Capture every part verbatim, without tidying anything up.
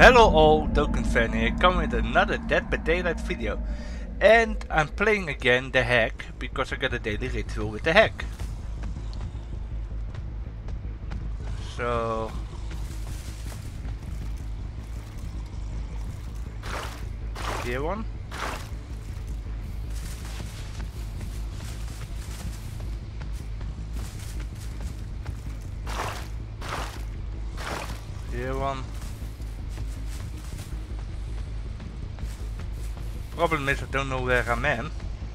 Hello all, Token Fan here, coming with another Dead by Daylight video. And I'm playing again the hack, because I got a daily ritual with the hack. So... here one. Here one. Problem is I don't know where I'm at.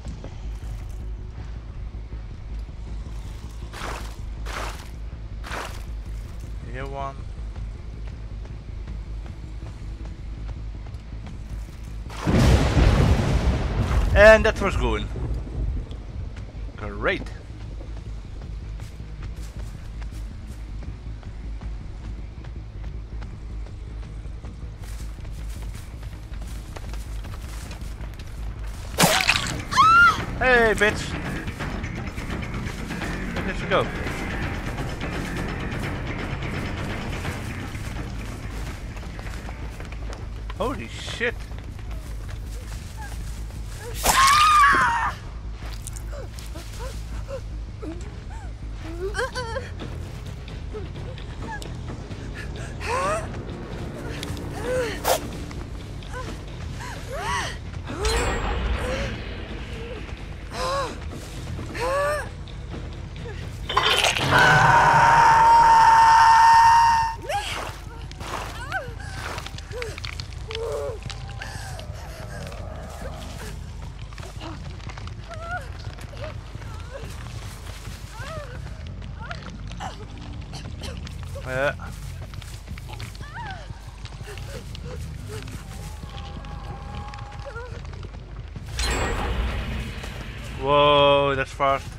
Here one. And that was going. Great. Hey, bitch! Where did she go? Holy shit! Yeah. Whoa, that's fast.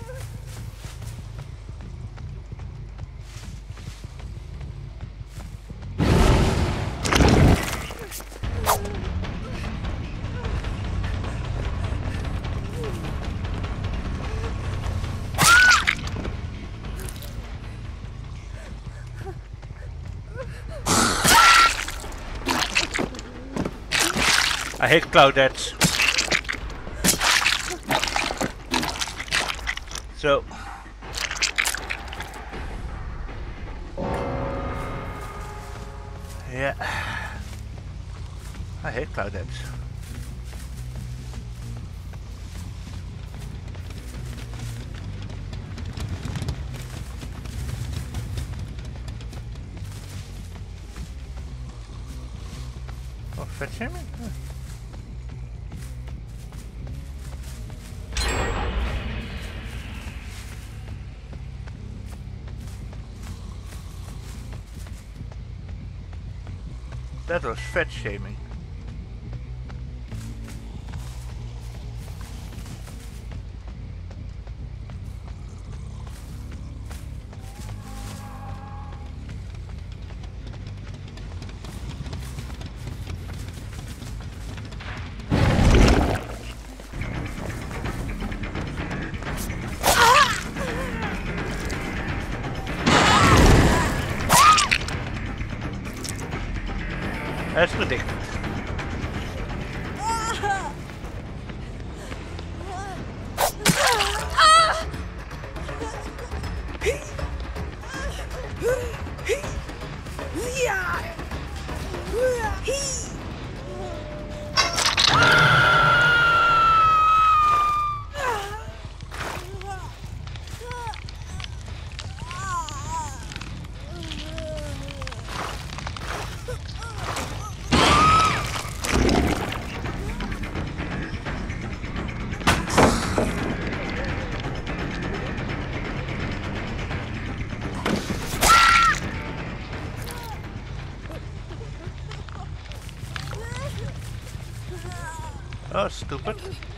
I hate Claudette'S. So yeah, I hate Claudette'S. Oh, fetch him in? Huh. That was fat shaming. That's ridiculous. Oh, stupid.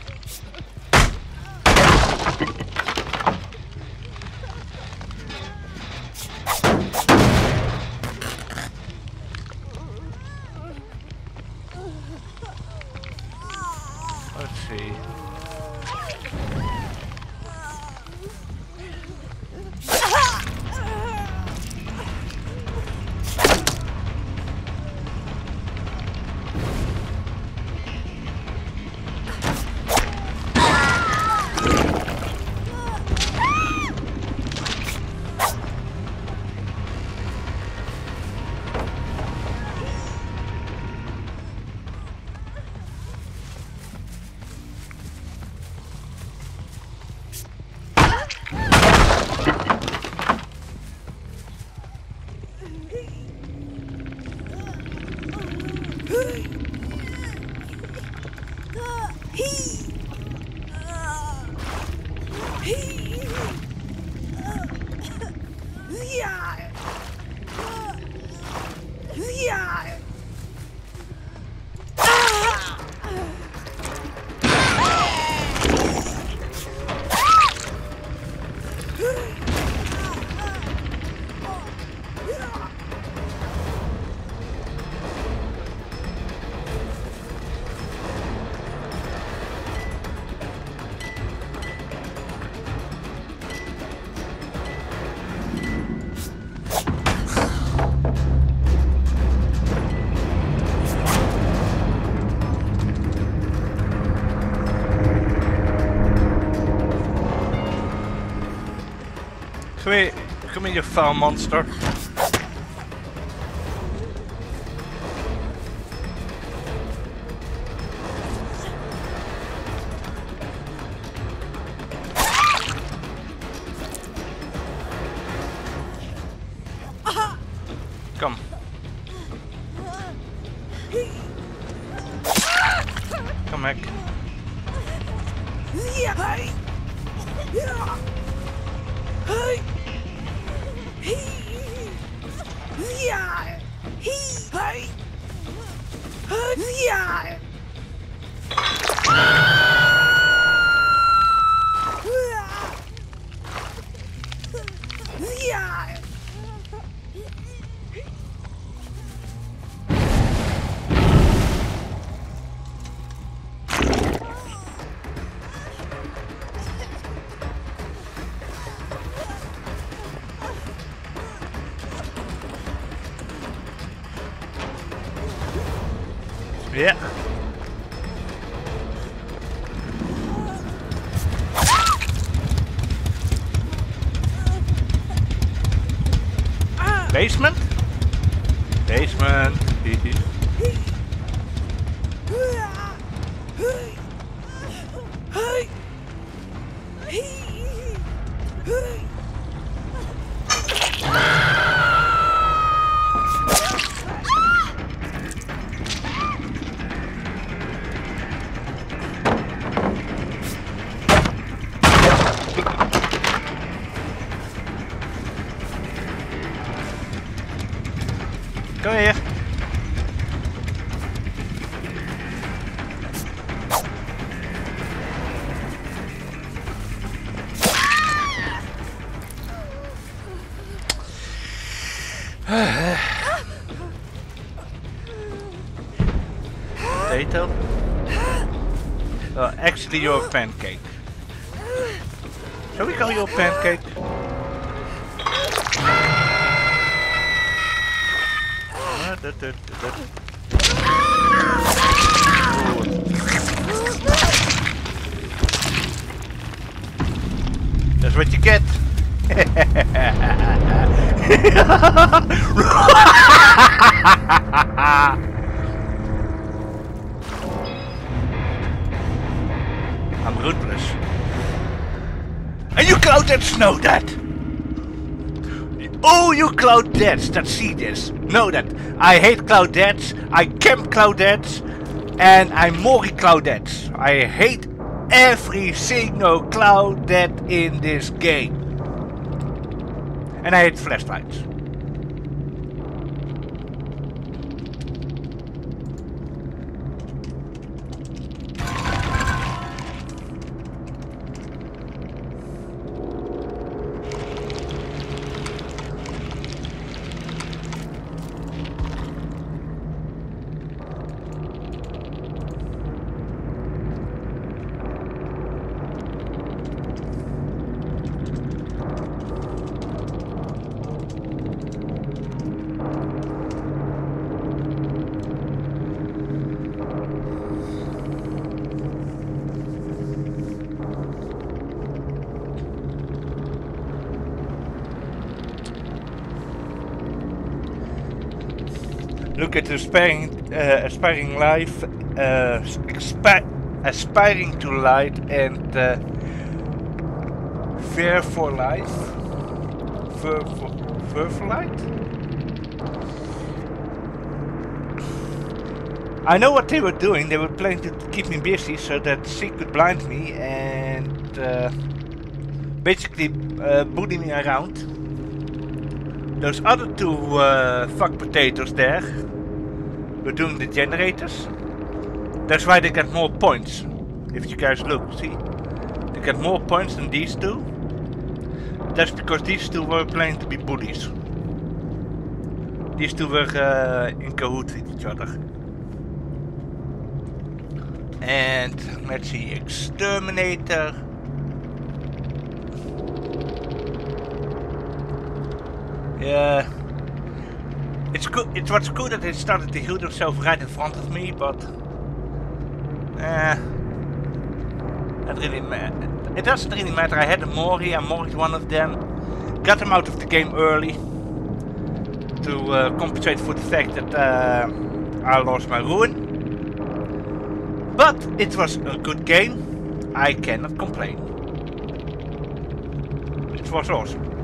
Let's see. Come here, come here, you foul monster. Come. Come back. Yeah. Basement? Basement. Kom hier. Potato. Uh, actually, you're a pancake. Shall we call you a pancake? That, that, that. That's what you get. I'm ruthless. And you Claudette's know that. Oh, you Claudette's that see this, know that I hate Claudette's, I camp Claudette's, and I'm Mori Claudette's. I hate every single Claudette in this game. And I hate flashlights. Look at aspiring, uh, aspiring life, uh, aspiring to light, and uh, fear for life. Fear for, fear for light. I know what they were doing. They were planning to keep me busy so that she could blind me and uh, basically uh, bully me around. Those other two uh, fuck potatoes there, were doing the generators. That's why they get more points. If you guys look, see? They get more points than these two. That's because these two were playing to be bullies. These two were uh, in cahoots with each other. And let's see, exterminator. Yeah. It's good. It was good that he started to heal himself right in front of me, but eh, that really ma it doesn't really matter. I had a Mori, and Mori's one of them. Got him out of the game early to uh, compensate for the fact that uh, I lost my ruin. But it was a good game. I cannot complain. It was awesome.